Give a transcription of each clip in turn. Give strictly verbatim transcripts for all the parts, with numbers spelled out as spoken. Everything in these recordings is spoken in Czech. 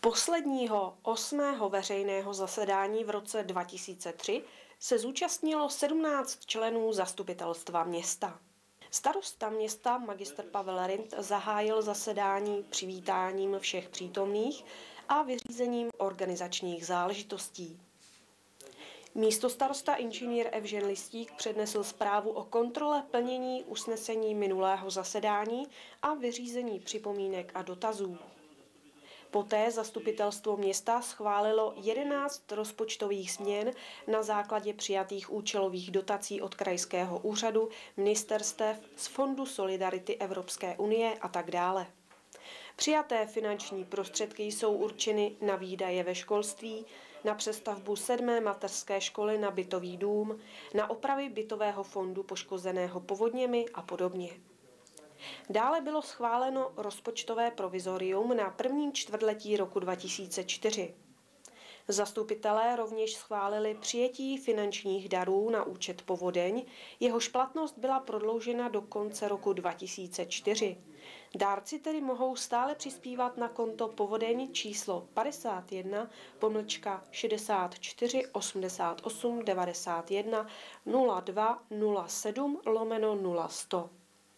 Posledního osmého veřejného zasedání v roce dva tisíce tři se zúčastnilo sedmnáct členů zastupitelstva města. Starosta města magistr Pavel Rind zahájil zasedání přivítáním všech přítomných a vyřízením organizačních záležitostí. Místostarosta inženýr Evžen Listík přednesl zprávu o kontrole plnění usnesení minulého zasedání a vyřízení připomínek a dotazů. Poté zastupitelstvo města schválilo jedenáct rozpočtových změn na základě přijatých účelových dotací od krajského úřadu, ministerstev, z Fondu Solidarity Evropské unie a tak dále. Přijaté finanční prostředky jsou určeny na výdaje ve školství, na přestavbu sedmé mateřské školy na bytový dům, na opravy bytového fondu poškozeného povodněmi a podobně. Dále bylo schváleno rozpočtové provizorium na první čtvrtletí roku dva tisíce čtyři. Zastupitelé rovněž schválili přijetí finančních darů na účet Povodeň, jehož platnost byla prodloužena do konce roku dva tisíce čtyři. Dárci tedy mohou stále přispívat na konto Povodeň číslo padesát jedna pomlčka šedesát čtyři osmdesát osm devadesát jedna nula dva nula sedm lomeno nula sto.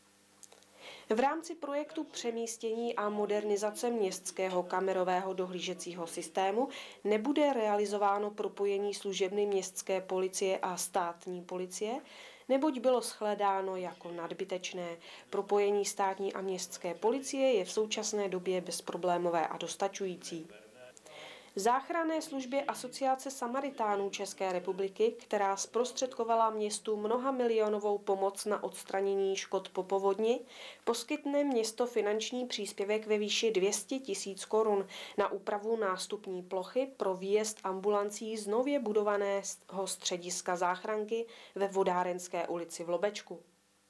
V rámci projektu přemístění a modernizace městského kamerového dohlížecího systému nebude realizováno propojení služebny městské policie a státní policie, neboť bylo shledáno jako nadbytečné. Propojení státní a městské policie je v současné době bezproblémové a dostačující. Záchranné službě Asociace Samaritánů České republiky, která zprostředkovala městu mnohamilionovou pomoc na odstranění škod po povodni, poskytne město finanční příspěvek ve výši dvě stě tisíc korun na úpravu nástupní plochy pro výjezd ambulancí z nově budovaného střediska záchranky ve Vodárenské ulici v Lobečku.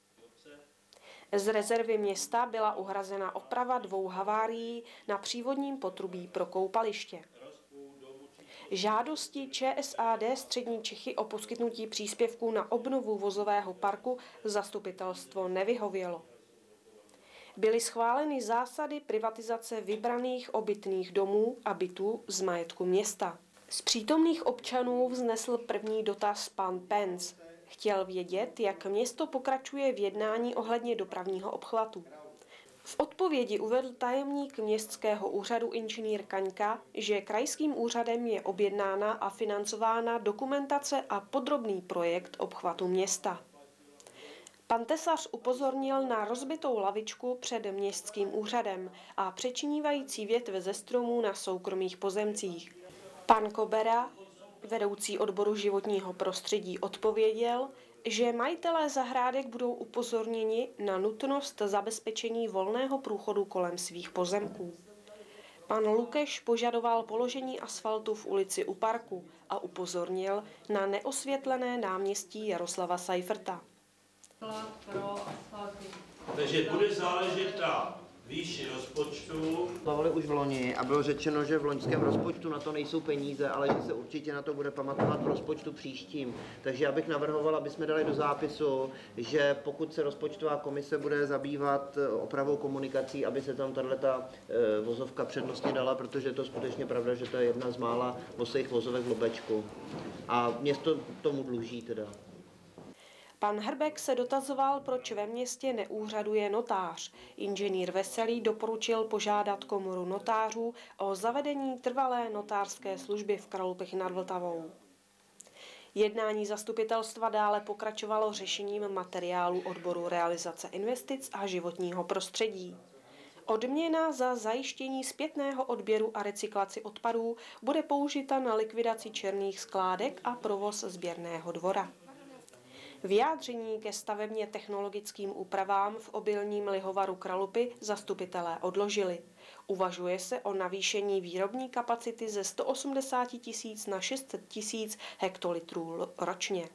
Z rezervy města byla uhrazena oprava dvou havárií na přívodním potrubí pro koupaliště. Žádosti ČSAD Střední Čechy o poskytnutí příspěvků na obnovu vozového parku zastupitelstvo nevyhovělo. Byly schváleny zásady privatizace vybraných obytných domů a bytů z majetku města. Z přítomných občanů vznesl první dotaz pan Pence. Chtěl vědět, jak město pokračuje v jednání ohledně dopravního obchvatu. V odpovědi uvedl tajemník městského úřadu inženýr Kaňka, že krajským úřadem je objednána a financována dokumentace a podrobný projekt obchvatu města. Pan Tesař upozornil na rozbitou lavičku před městským úřadem a přečinívající větve ze stromů na soukromých pozemcích. Pan Kobera, vedoucí odboru životního prostředí, odpověděl, že majitelé zahrádek budou upozorněni na nutnost zabezpečení volného průchodu kolem svých pozemků. Pan Lukeš požadoval položení asfaltu v ulici u parku a upozornil na neosvětlené náměstí Jaroslava Seiferta. Takže bude záležet na výši rozpočtu. Plavali už v loni a bylo řečeno, že v loňském rozpočtu na to nejsou peníze, ale že se určitě na to bude pamatovat v rozpočtu příštím. Takže já bych navrhoval, aby jsme dali do zápisu, že pokud se rozpočtová komise bude zabývat opravou komunikací, aby se tam tato vozovka přednostně dala, protože je to skutečně pravda, že to je jedna z mála vosejch vozovek v Lobečku. A město tomu dluží teda. Pan Hrbek se dotazoval, proč ve městě neúřaduje notář. Inženýr Veselý doporučil požádat komoru notářů o zavedení trvalé notářské služby v Kralupech nad Vltavou. Jednání zastupitelstva dále pokračovalo řešením materiálu odboru realizace investic a životního prostředí. Odměna za zajištění zpětného odběru a recyklaci odpadů bude použita na likvidaci černých skládek a provoz sběrného dvora. Vyjádření ke stavebně technologickým úpravám v obilním lihovaru Kralupy zastupitelé odložili. Uvažuje se o navýšení výrobní kapacity ze sto osmdesát tisíc na šest set tisíc hektolitrů ročně.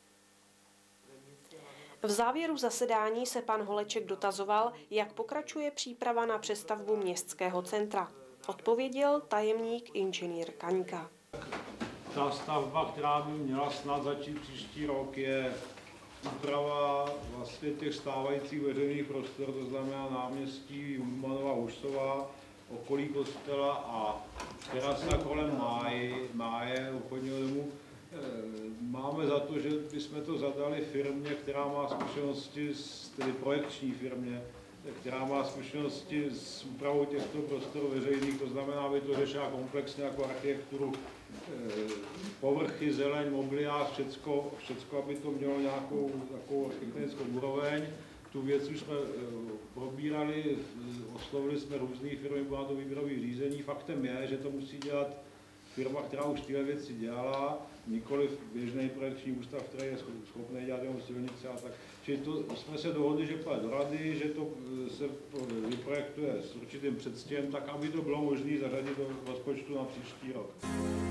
V závěru zasedání se pan Holeček dotazoval, jak pokračuje příprava na přestavbu městského centra. Odpověděl tajemník inženýr Kaňka. Ta stavba, která by měla snad začít příští rok, je úprava vlastně těch stávajících veřejných prostor, to znamená náměstí Humanova Huštová okolí kostela a terasa kolem máje, máje obchodního domu. Máme za to, že bychom to zadali firmě, která má zkušenosti, s, tedy projekční firmě, která má zkušenosti s úpravou těchto prostorů veřejných, to znamená, aby to řešila komplexně jako architekturu, povrchy, zeleň, mobiliář, všecko, všecko, aby to mělo nějakou takovou architektonickou úroveň. Tu věc už jsme probírali, oslovili jsme různé firmy, byla to výběrové řízení. Faktem je, že to musí dělat firma, která už tyhle věci dělala, nikoli běžný projekční ústav, který je schopný dělat jenom silnice a tak. Čili to jsme se dohodli, že půjde do rady, že to se vyprojektuje s určitým předstihem, tak aby to bylo možné zařadit do rozpočtu na příští rok.